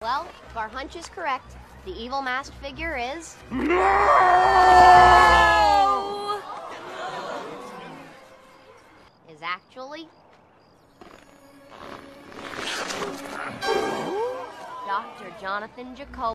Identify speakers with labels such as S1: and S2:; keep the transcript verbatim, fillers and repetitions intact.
S1: Well, if our hunch is correct, the evil masked figure is...
S2: No!
S1: is actually... Doctor Jonathan Jacoby.